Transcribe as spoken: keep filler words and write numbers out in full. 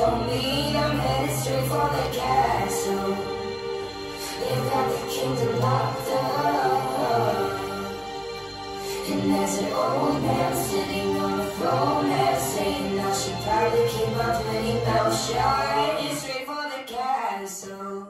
don't mean I'm headed straight for the castle. They've got the kingdom locked up, and there's an old man sitting on a throne there saying I should probably keep my pretty mouth shut. Headed straight for the castle.